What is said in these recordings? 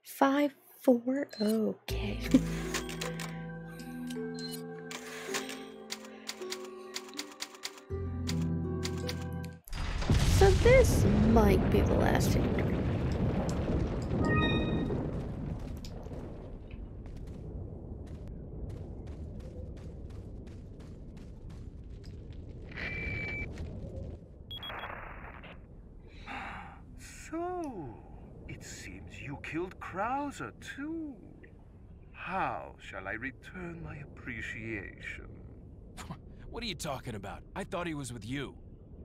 5-4. Okay. So this might be the last victory. So, it seems you killed Krauser too. How shall I return my appreciation? What are you talking about? I thought he was with you.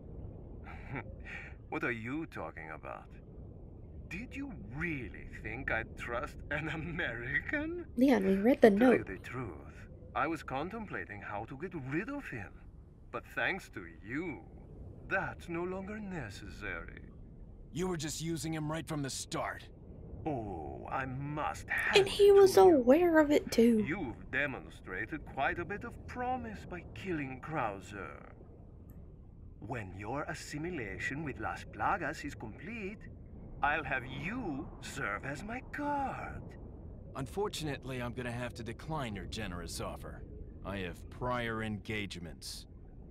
What are you talking about? Did you really think I'd trust an American? Leon, we read the To tell you note. the truth, I was contemplating how to get rid of him. But thanks to you, that's no longer necessary. You were just using him right from the start. Oh, I must And hand he it was to you. aware of it too. You've demonstrated quite a bit of promise by killing Krauser. When your assimilation with Las Plagas is complete, I'll have you serve as my guard. Unfortunately, I'm gonna have to decline your generous offer. I have prior engagements.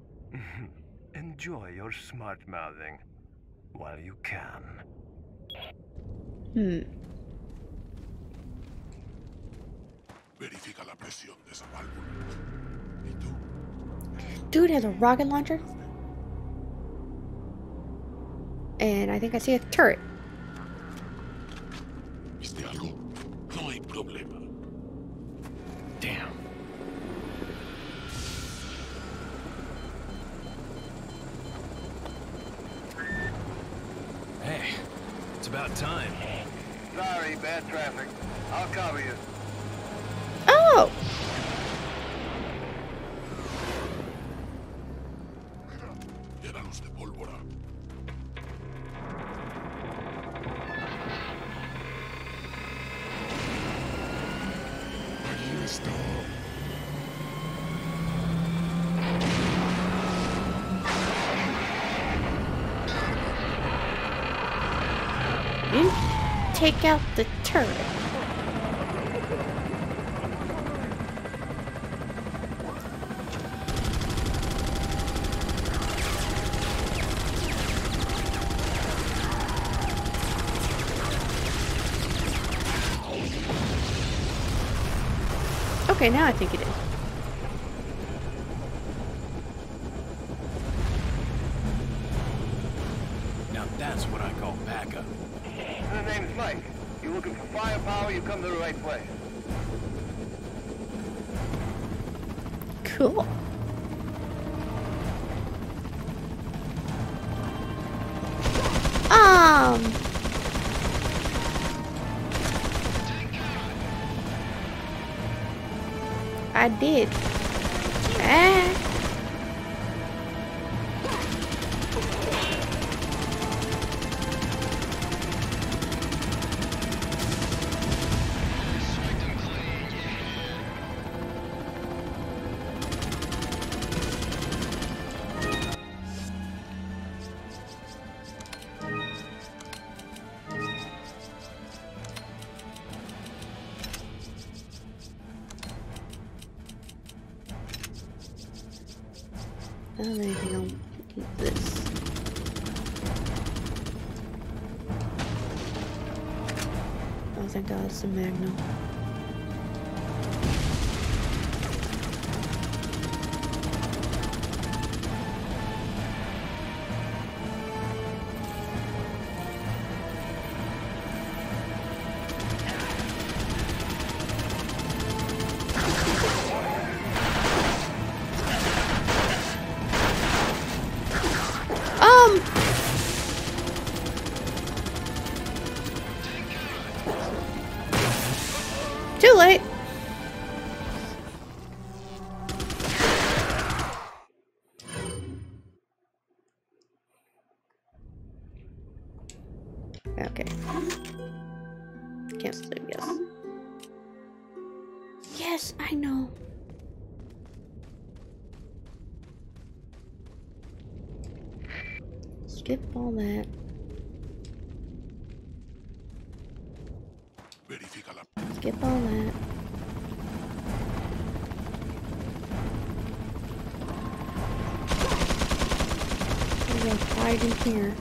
Enjoy your smart-mouthing while you can. Verifica la presión de esa válvula. ¿Y tú? Dude has a rocket launcher. And I think I see a turret. ¿Viste algo? No hay problema. Damn. Hey, it's about time. Sorry, bad traffic. I'll cover you. Oh! Llénalos de pólvora. Ahí está. You didn't take out the turret. Okay, now I think it is. Now that's what I call backup. The name's Mike. You're looking for firepower, you come to the right place. Cool. I did. Ah. I don't have anything on this. Oh, thank God, it's a Magnum. Too late. Okay. Can't sleep, yes. Yes, I know. Skip all that. Verifica la... Skip all that. I'm gonna hide in here.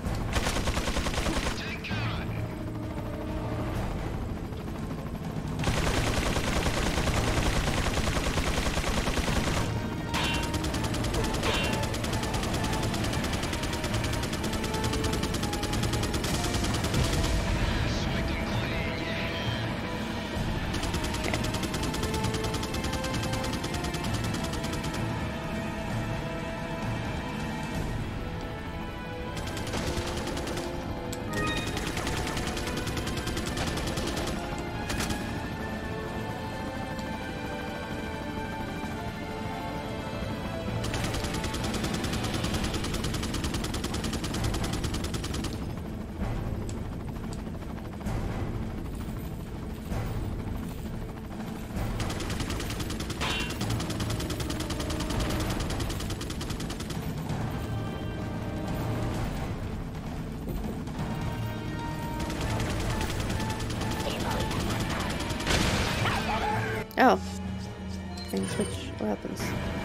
Oh. I can switch weapons.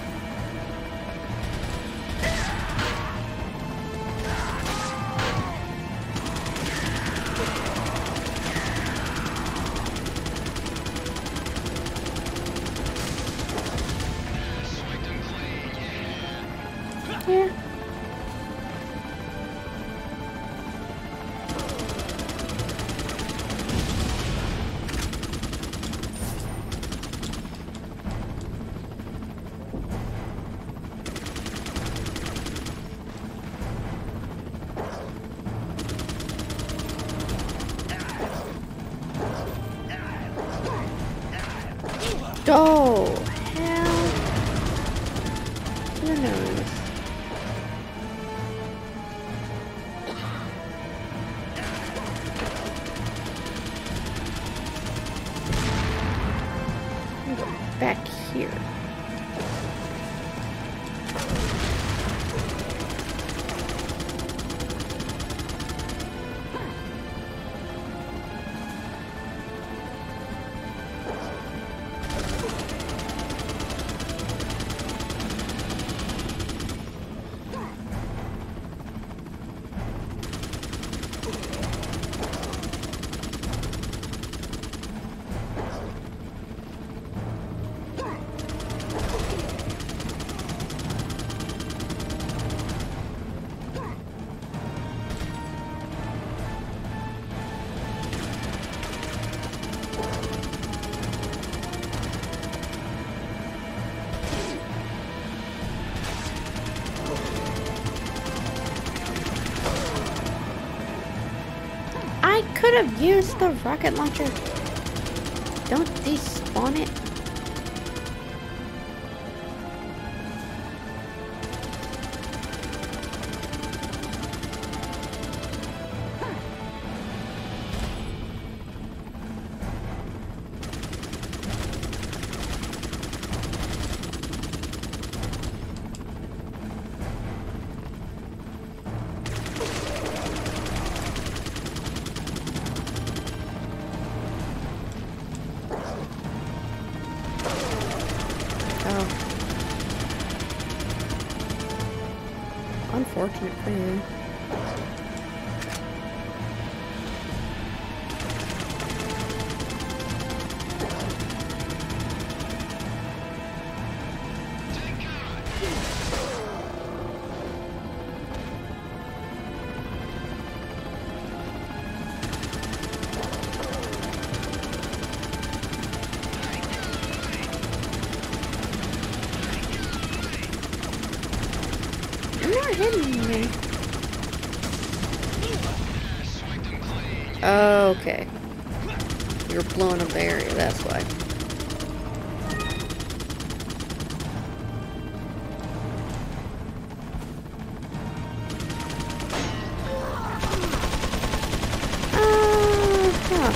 Yeah. Oh, hell. Who knows? I'm gonna go back here. I could have used the rocket launcher. Don't despawn it. Oh. Unfortunate for you. You're not hitting me. Okay. You're blowing up the area, that's why. Huh.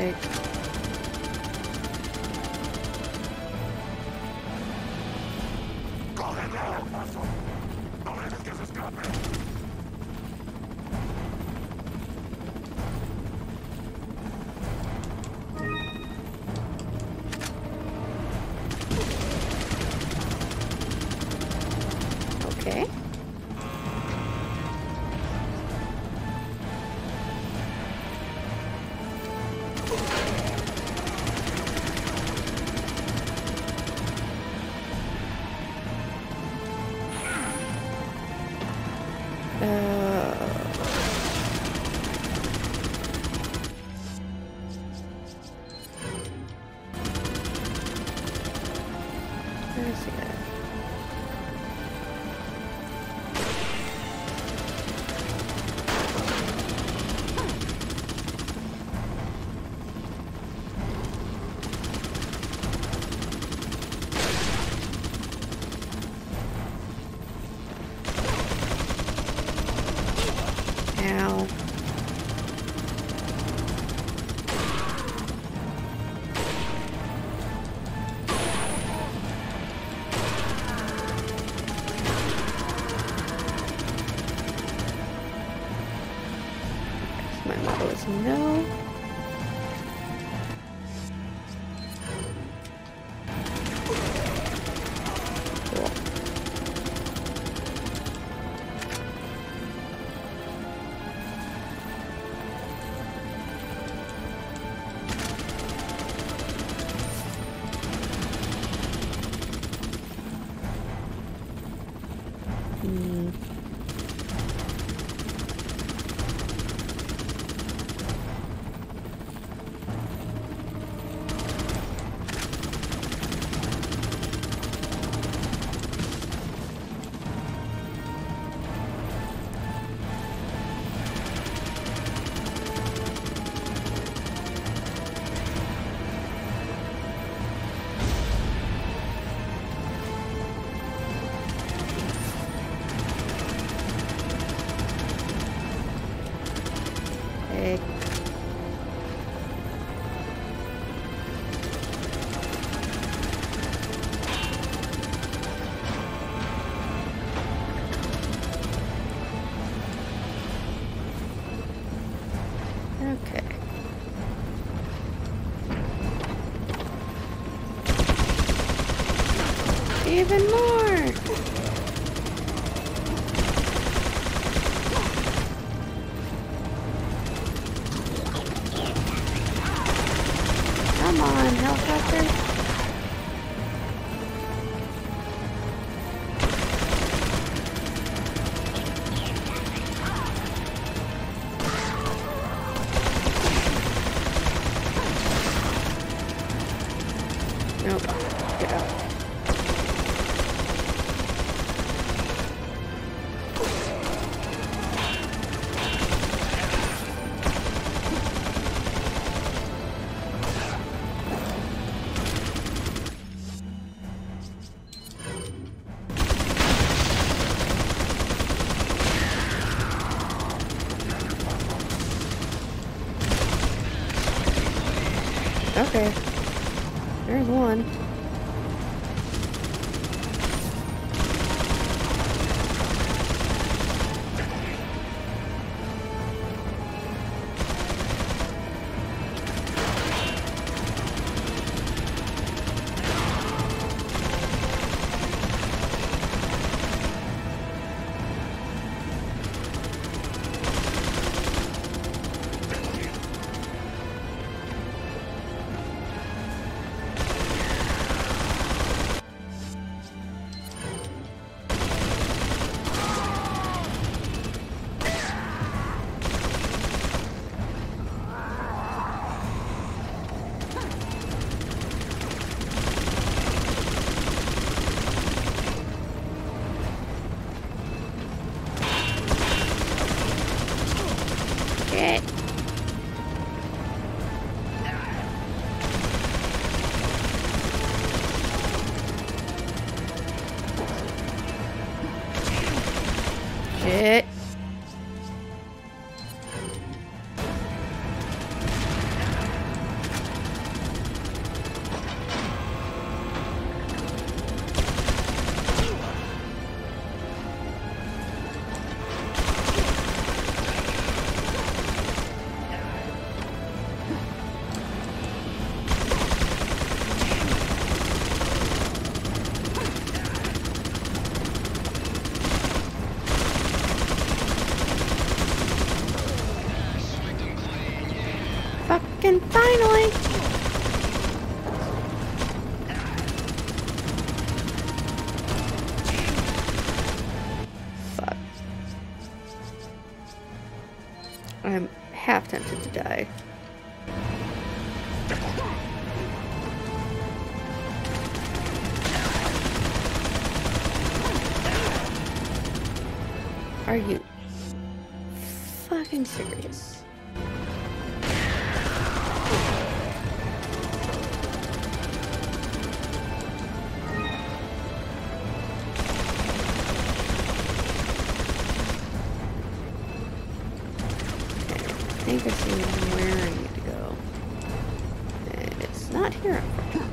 Okay. Okay. Where is he at? Ow. My model is no. Cool. Okay. Okay. Even more! Come on, helicopter. Nope. Get out. Okay. There's one. Shit. Shit. Finally! Fuck. I'm half tempted to die. Are you fucking serious? I think I see where I need to go. And it's not here, unfortunately.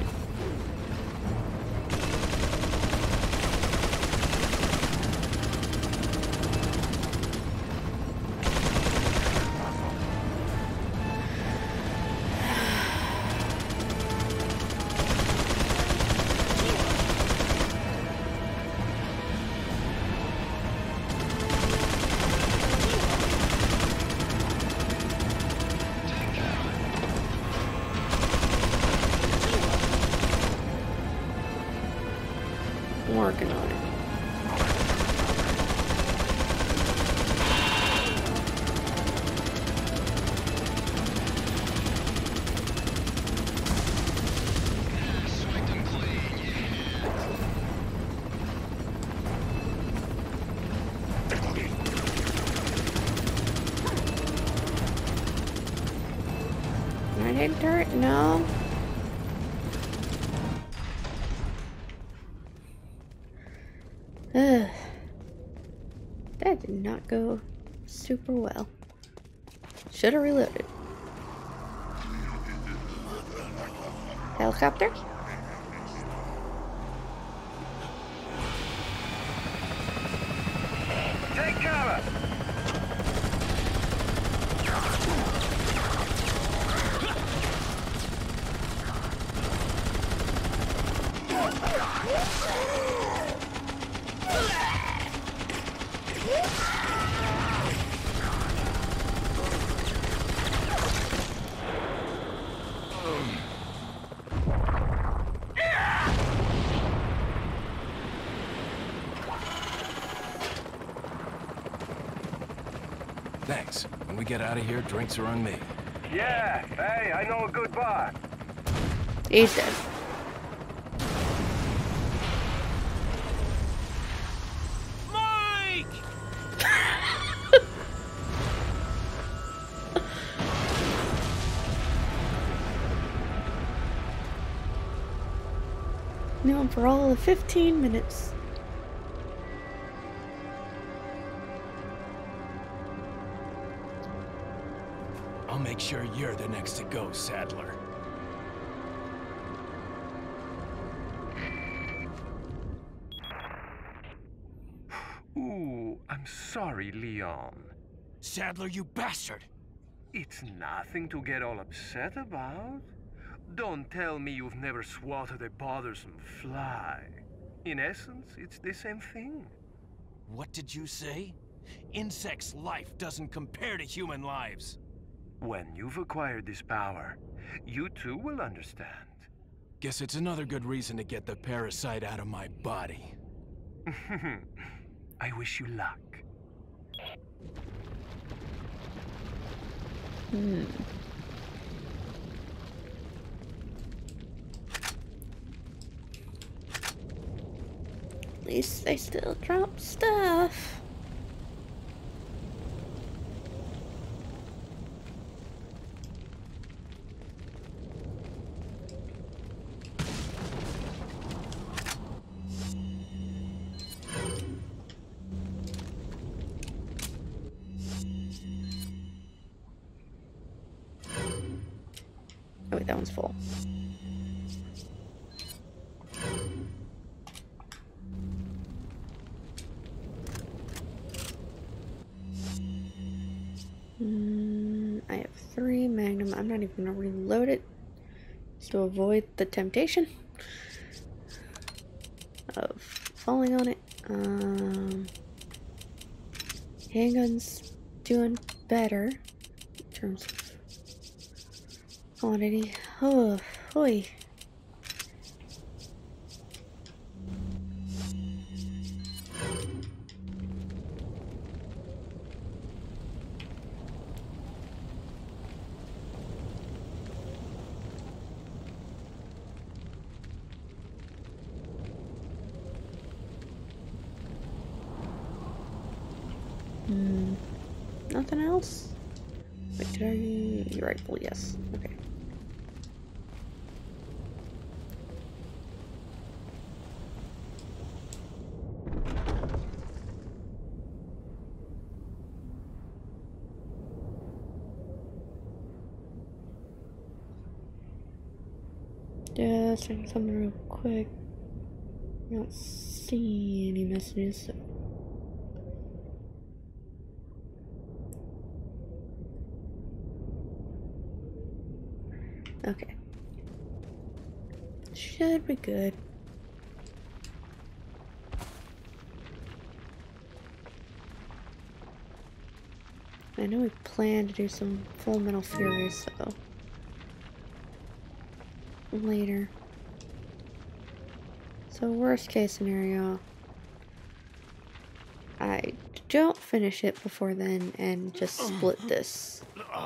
I'm working on it. I didn't turret, no. Ugh. That did not go super well. Should have reloaded. Helicopter? Take cover! Thanks. When we get out of here, drinks are on me. Yeah, hey, I know a good bar. He's dead. Mike! No, for all of 15 minutes. I'll make sure you're the next to go, Saddler. Ooh, I'm sorry, Leon. Saddler, you bastard! It's nothing to get all upset about. Don't tell me you've never swatted a bothersome fly. In essence, it's the same thing. What did you say? Insects' life doesn't compare to human lives. When you've acquired this power, you too will understand. Guess it's another good reason to get the parasite out of my body. I wish you luck. At least they still drop stuff. Oh wait, that one's full. I have 3 Magnum. I'm not even gonna reload it just to avoid the temptation of falling on it. Handgun's doing better in terms of quantity. Oh, boy. Nothing else? Victory rifle, yes. Okay. Just checking something real quick. I don't see any messages, so. Okay. Should be good. I know we plan to do some Full Metal Fury, so later. So worst case scenario, I don't finish it before then and just split this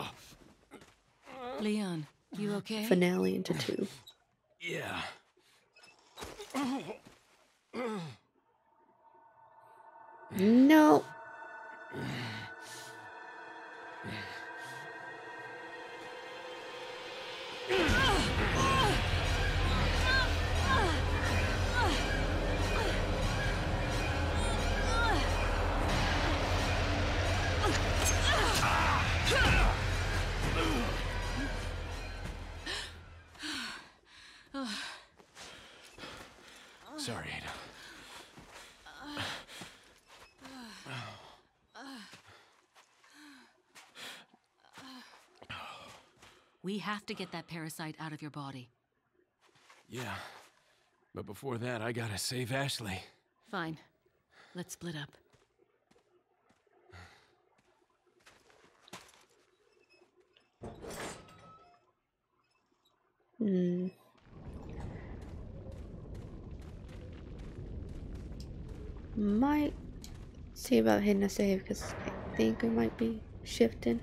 Leon, you okay? finale into two. Yeah. No. Sorry, Ada. We have to get that parasite out of your body. Yeah. But before that, I gotta save Ashley. Fine. Let's split up. Might see about hitting a save because I think we might be shifting.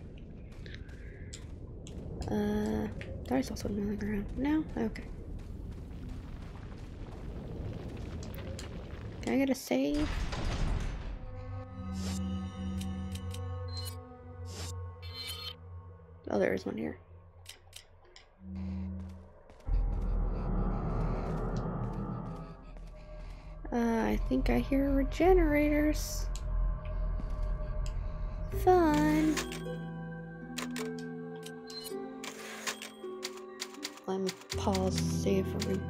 There's also another ground. No? Okay. Can I get a save? Oh, there is one here. I think I hear regenerators. Fun. Let me pause, save for me.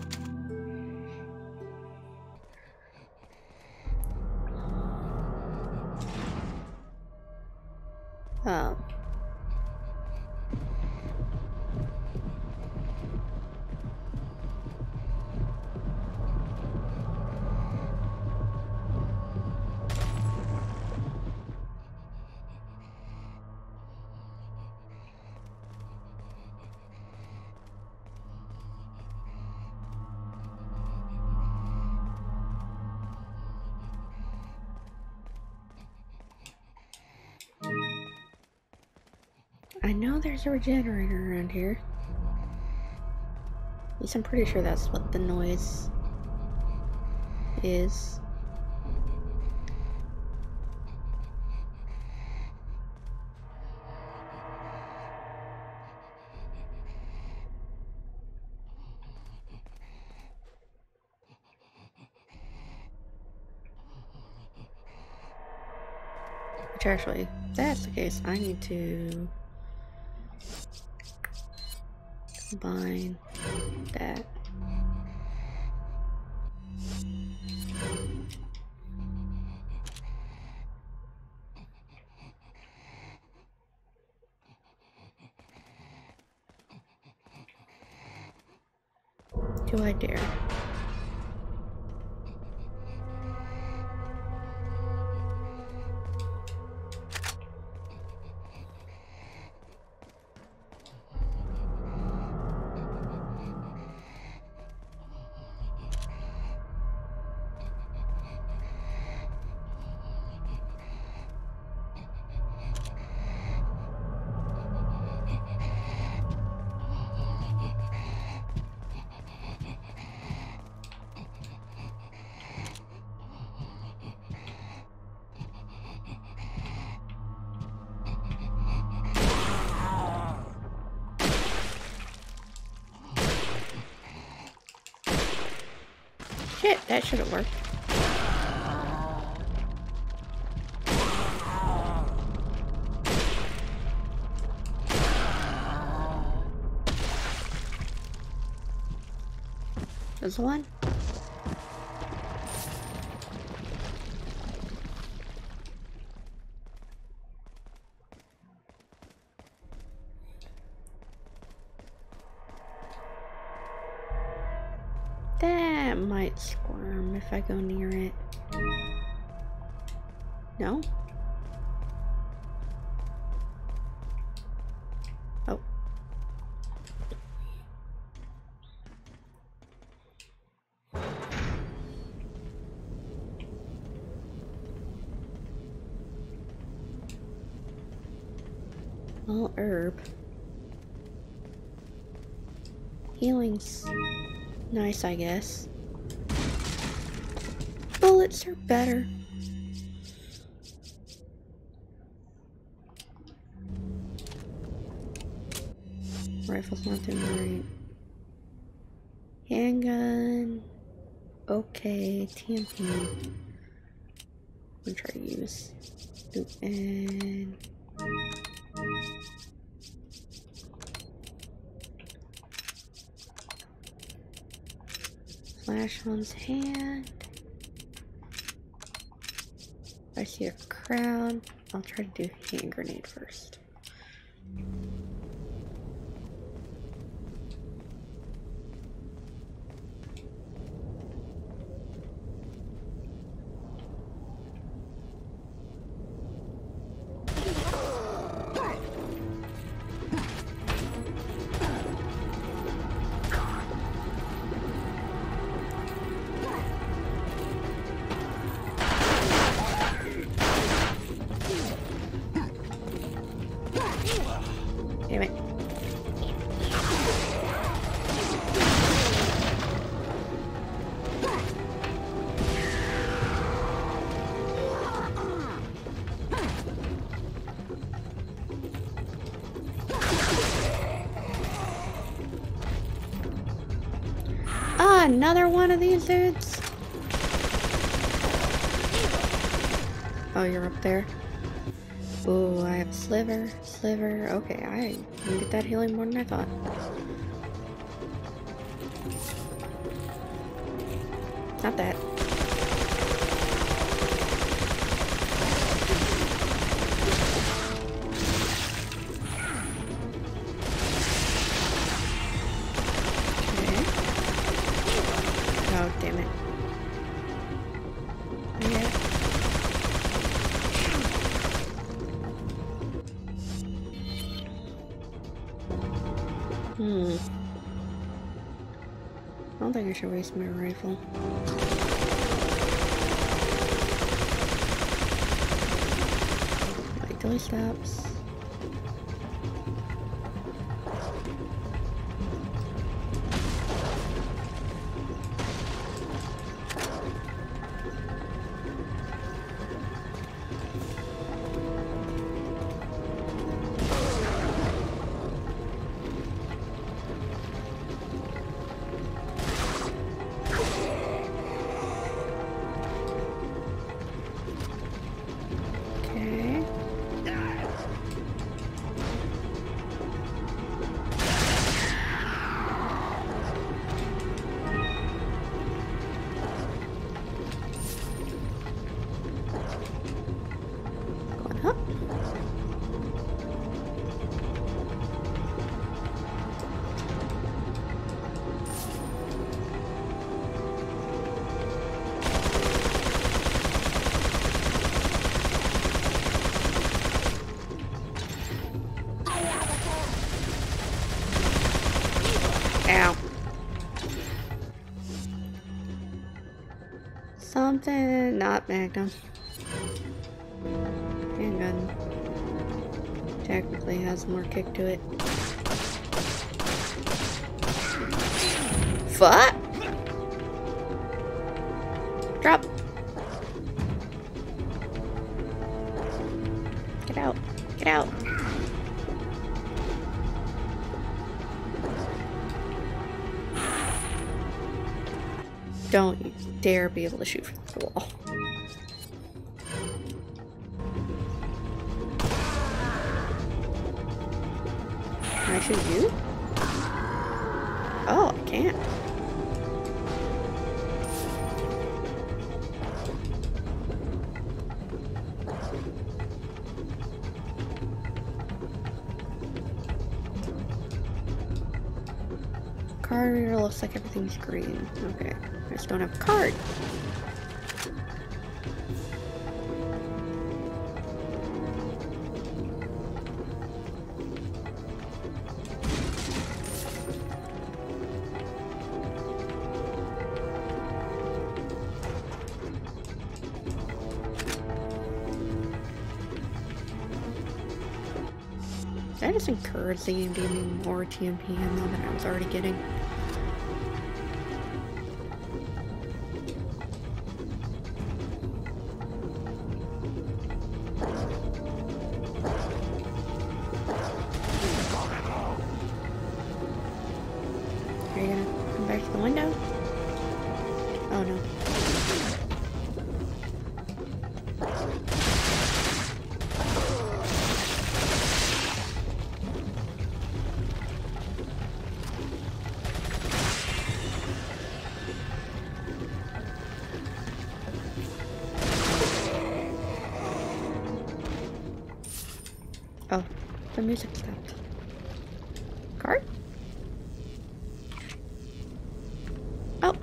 I know there's a regenerator around here. At least I'm pretty sure that's what the noise is. Which actually, if that's the case, I need to combine that. Do I dare? Shit, that should have worked. There's one. That might squirm if I go near it. No? Oh. Well, herb. Healing's nice, I guess. Bullets are better. Rifle's not doing great. Handgun. Okay, TMP. I'm gonna try to use. And flash one's hand. If I see a crowd, I'll try to do hand grenade first. Damn it. Ah, another one of these dudes. Oh, you're up there. Oh, I have a sliver. Okay, I can get that healing more than I thought. Not that. Okay. Oh, damn it. Okay. I don't think I should waste my rifle. Wait till he stops. Ow. Something, not Magnum. Handgun. Technically has more kick to it. Fuck! Drop! Get out. Get out. Don't you dare be able to shoot from the wall. Can I shoot you? Oh, I can't. Card reader looks like everything's green. Okay, I just don't have a card. I just encourage the game to give me more TMP ammo than I was already getting. Are you gonna come back to the window? Oh no. Oh, the music stopped. Card? Oh.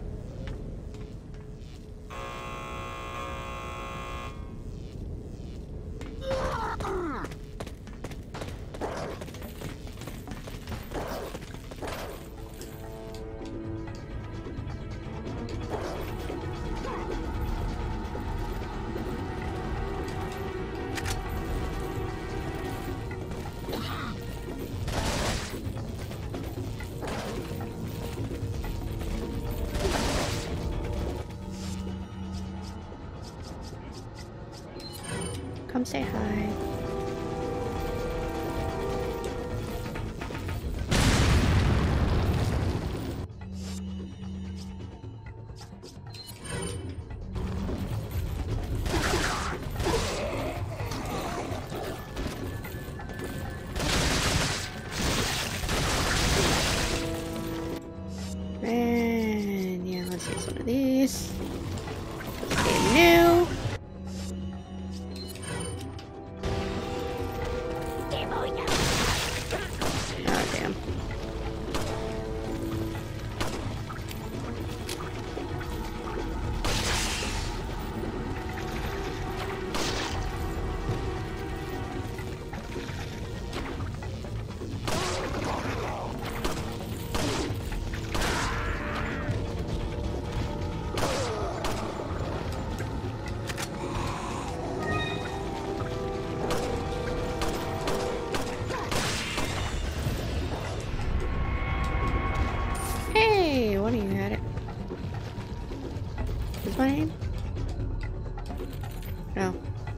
Come say hi. And yeah, let's use one of these. Game new. Oh, damn. Hey, one of you had it. Is my name? No.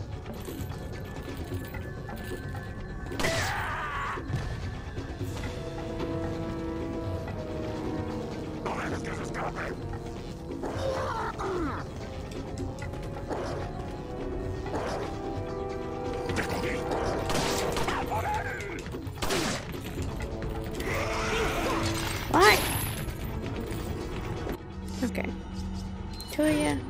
What? Okay. Two of you.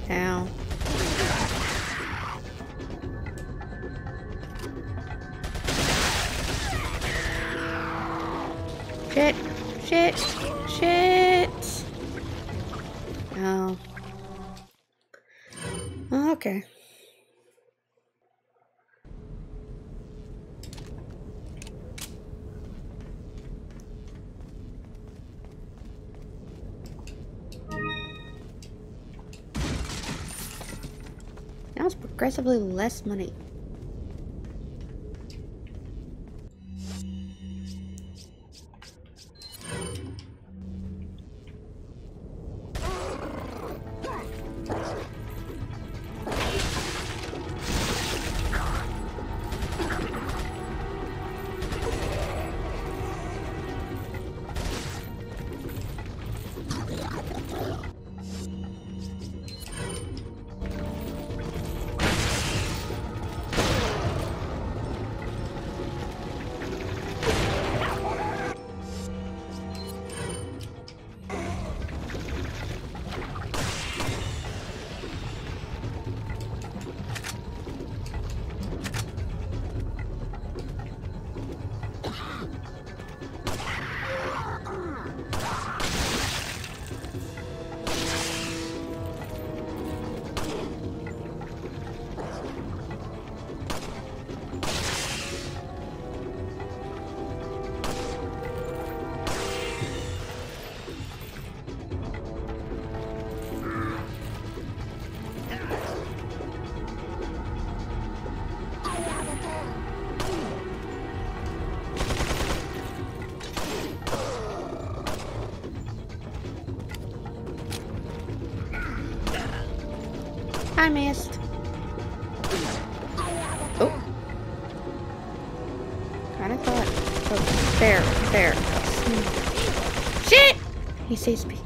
Ow. Shit. Shit. Shit. Oh. Okay. Now it's progressively less money. I missed. Oh. Kinda thought. Oh, there, there. Shit! He sees me.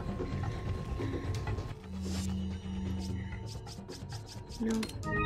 No.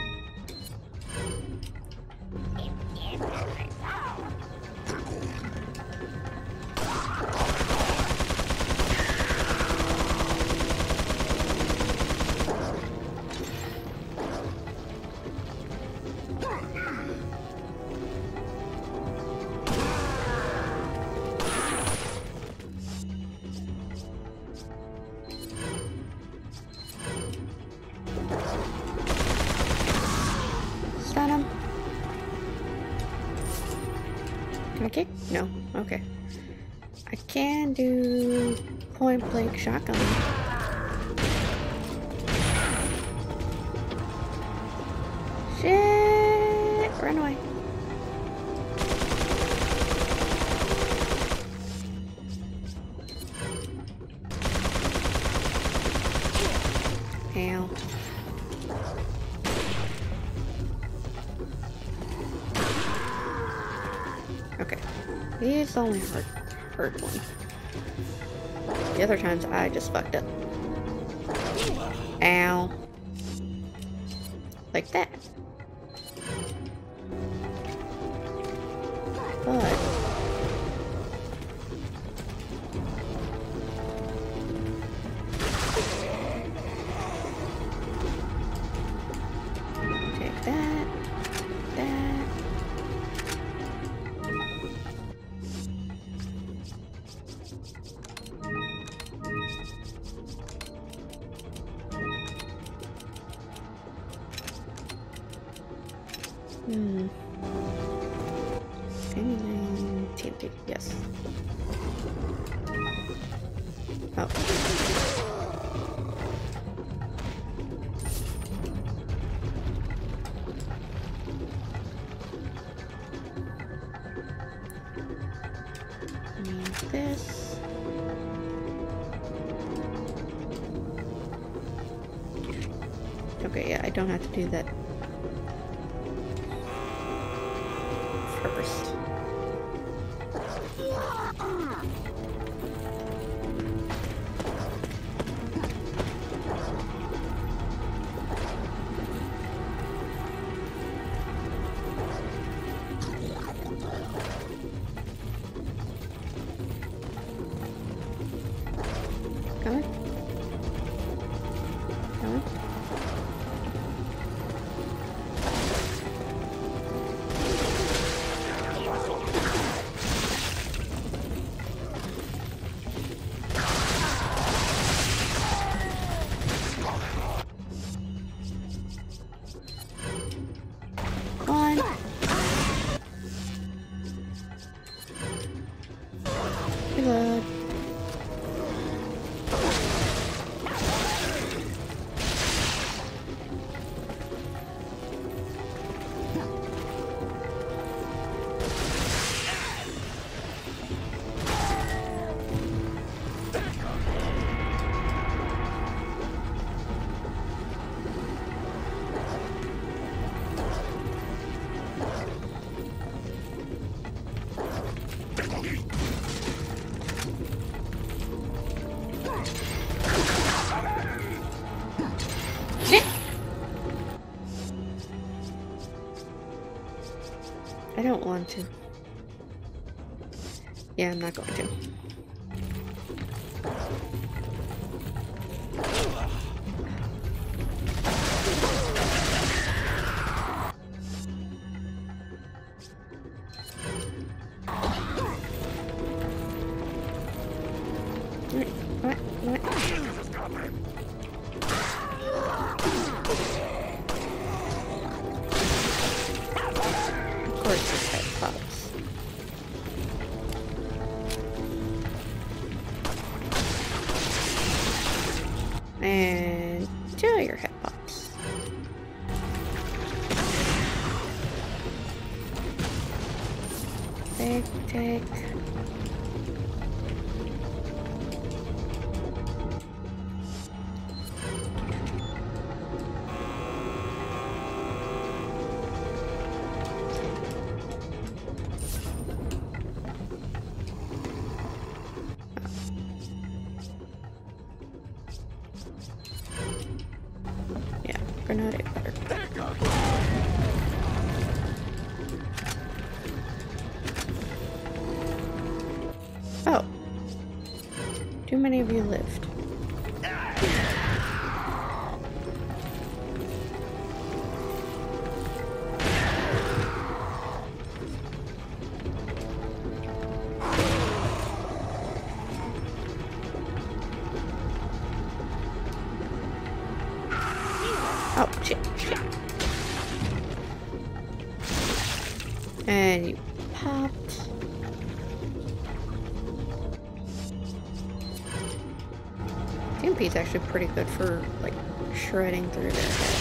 Stun him. Can I kick? No. Okay. I can do point blank shotgun. Shit! Run away. Ow. Okay. He's the only hurt one. The other times I just fucked up. Ow. Like that. But take that. That. TNT, yes. Oh. Need this. Okay, yeah, I don't have to do that first. Come on. Come on. I don't want to. Yeah, I'm not going to. What? Of course his head pops. And two of your head pops. Take. Yeah, grenade butter. Oh. Too many of you lived. Oh, shit. And you popped. TMP is actually pretty good for, like, shredding through their head.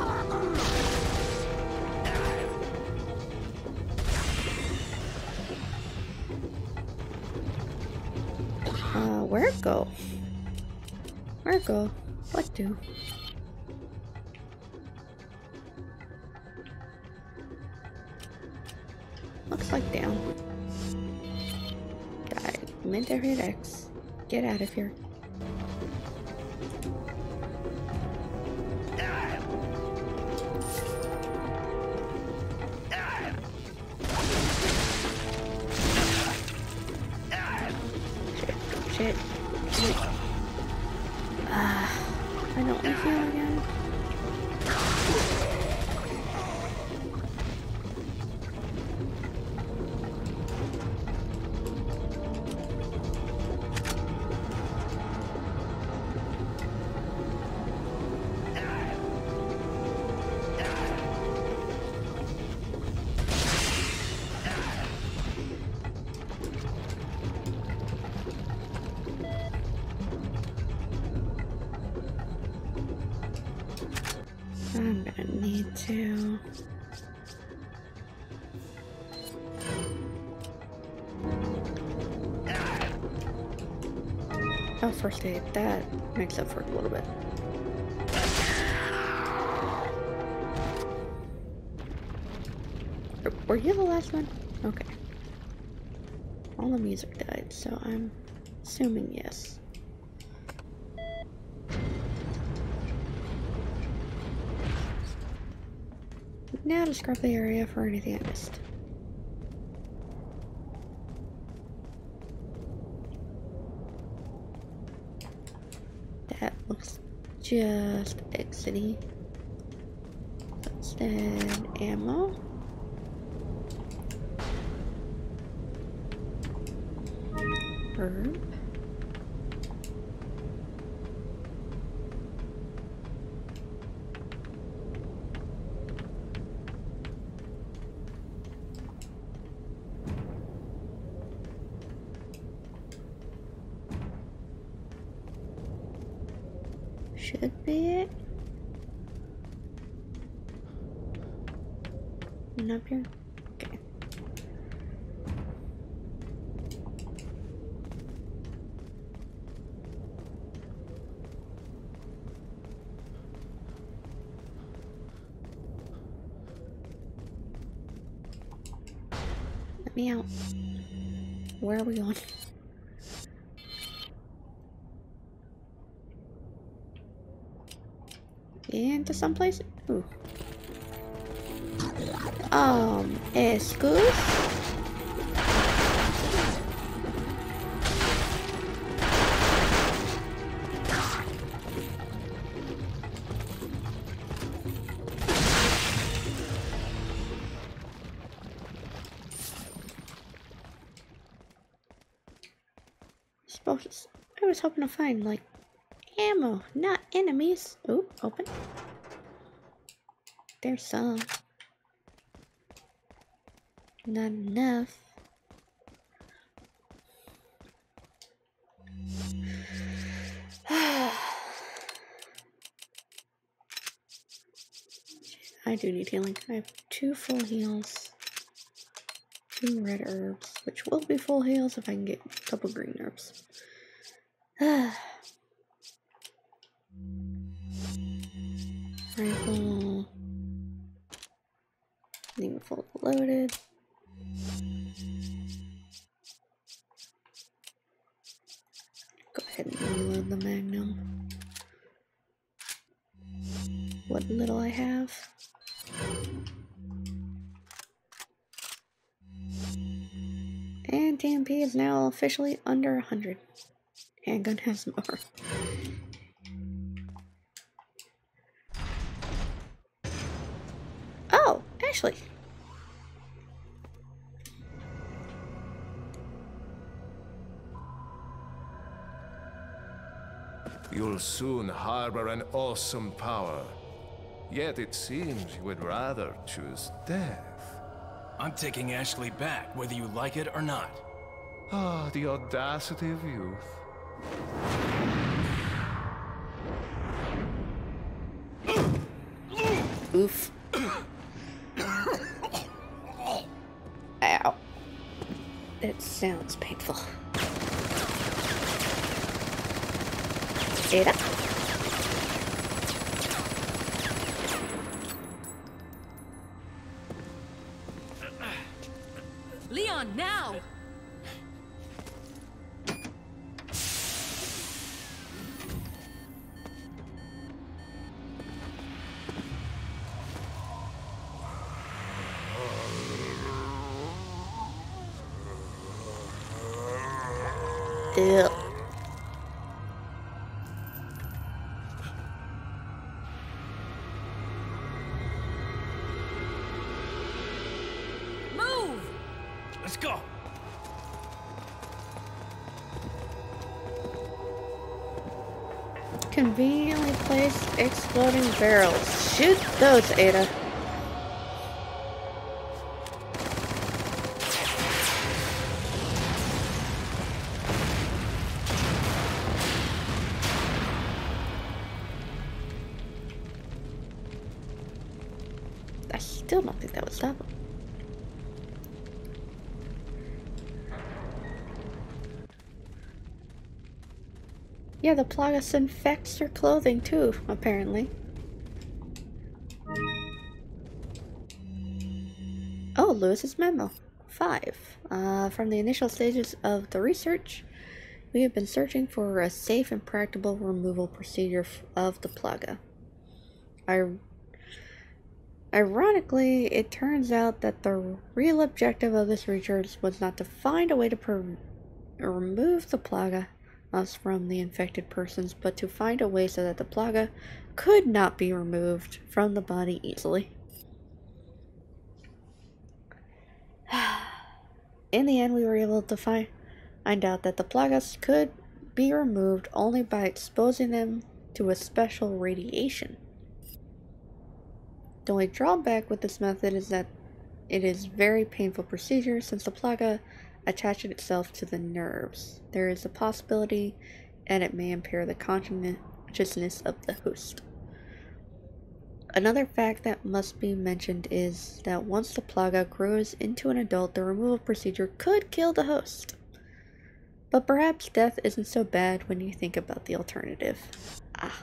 Where'd go? Where'd go? What do? Looks like down. Die. Meant to hit X. Get out of here. Shit. I don't like you again. I'm gonna need to... Oh, first aid. That makes up for it a little bit. Were you the last one? Okay. All the music died, so I'm assuming yes. Now to scrub the area for anything I missed. That looks just exity. Instead, ammo. Herb. Should be it. And up here? Okay. Let me out. Where are we going? Into someplace? Ooh. Excuse? I was hoping to find, like, ammo, not enemies. Oh, open. There's some. Not enough. I do need healing. I have 2 full heals. 2 red herbs, which will be full heals if I can get a couple green herbs. Rifle. Leave it fully loaded. Go ahead and reload the Magnum. What little I have. And TMP is now officially under 100. Handgun has more. Oh, Ashley. You'll soon harbor an awesome power. Yet it seems you would rather choose death. I'm taking Ashley back, whether you like it or not. Ah, the audacity of youth. Oof. Ow. That sounds painful. Ada? Leon, now! Ew. Move! Let's go! Conveniently placed exploding barrels. Shoot those, Ada. I still don't think that would stop him. Yeah, the Plagas infects your clothing too, apparently. Oh, Lewis's memo. 5. From the initial stages of the research, we have been searching for a safe and practical removal procedure of the Plaga. Ironically, it turns out that the real objective of this research was not to find a way to remove the Plaga from the infected persons, but to find a way so that the Plaga could not be removed from the body easily. In the end, we were able to find out that the Plagas could be removed only by exposing them to a special radiation. The only drawback with this method is that it is a very painful procedure since the Plaga attaches itself to the nerves. There is a possibility, and it may impair the consciousness of the host. Another fact that must be mentioned is that once the Plaga grows into an adult, the removal procedure could kill the host. But perhaps death isn't so bad when you think about the alternative. Ah.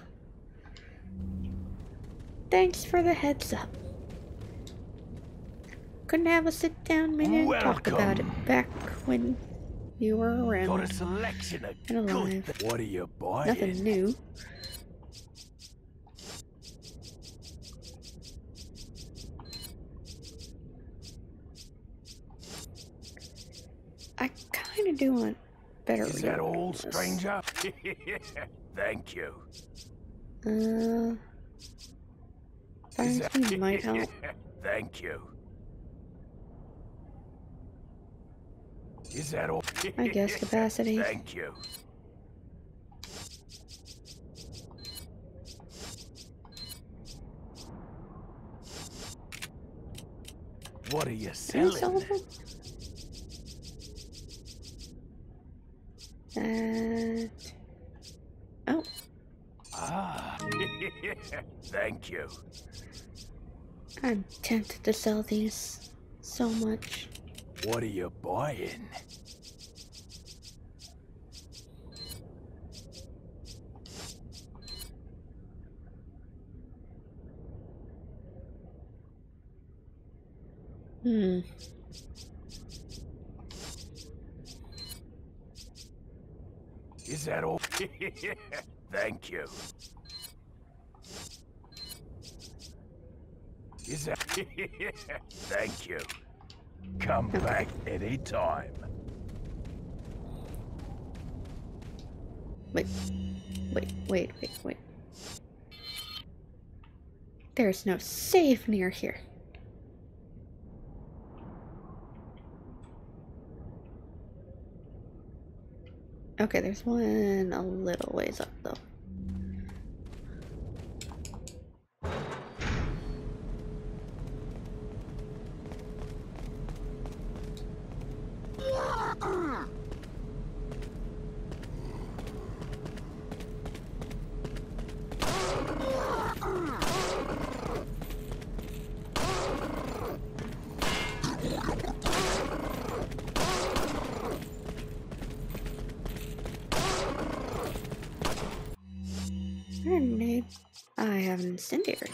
Thanks for the heads up. Couldn't have a sit-down minute and talk about it back when you were around. Got a selection of and alive. good. What are you buying? Nothing new. do want better Is that all, rules. stranger? Thank you. Fire speed might help. Thank you. Is that all? I guess capacity. Thank you. What are you Can I selling? sell them? That. Oh, Ah. Thank you. I'm tempted to sell these so much. What are you buying? Hmm. Is that all? Thank you. Is that? Thank you. Come back anytime. Wait. There's no save near here. Okay, there's one a little ways up though. Grenade. I have an incendiary.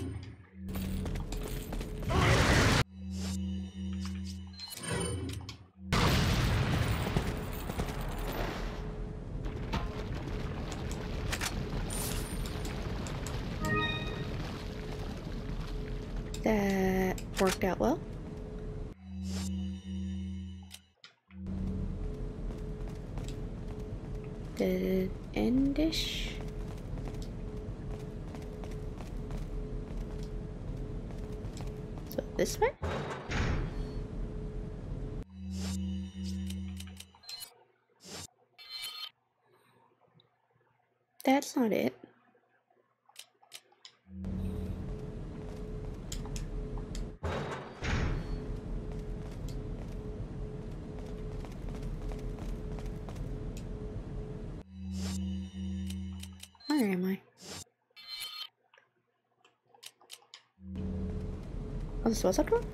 That worked out well. Did it end-ish? So this way? That's not it. Where am I? Oh, this was up one?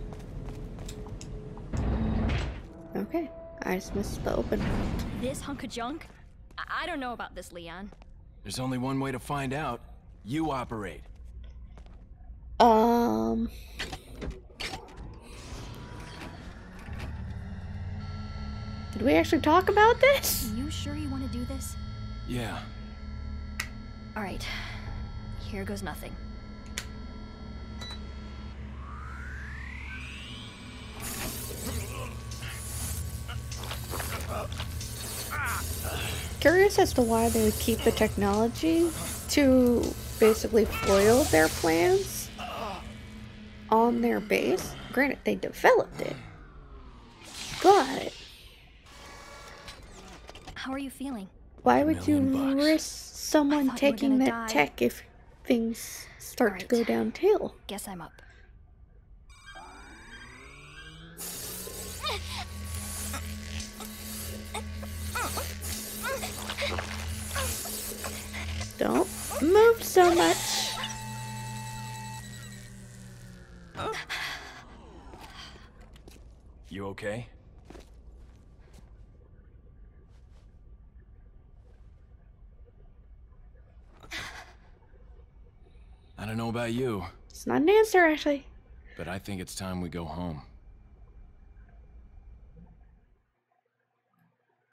Okay, I just missed the open. This hunk of junk? I don't know about this, Leon. There's only one way to find out. You operate. Did we actually talk about this? You sure you want to do this? Yeah. All right. Here goes nothing. Curious as to why they would keep the technology to basically foil their plans on their base. Granted, they developed it, but How are you feeling? why would you $1,000,000. risk someone thought you were taking gonna that die. tech if things start to Alright. go downhill? Guess I'm up. Don't move so much. You okay? I don't know about you, It's not an answer, actually. but I think it's time we go home.